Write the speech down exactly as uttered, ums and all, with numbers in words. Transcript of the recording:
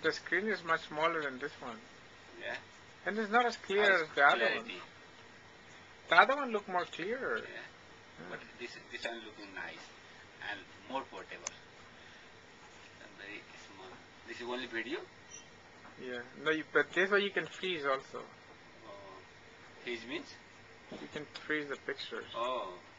the screen is much smaller than this one. Yeah. And it's not as clear Has as the other clarity. one. The other one looked more clearer. Yeah. Hmm. But this this one looking nice and more portable. And very small. This is only video. Yeah. No, you, but this way you can freeze also. Oh, his means. You can freeze the pictures. Oh.